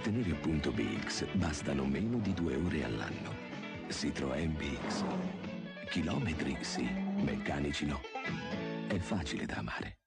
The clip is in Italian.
ottenere il punto Bx bastano meno di 2 ore all'anno. Citroen Bx. Chilometri sì, meccanici no. È facile da amare.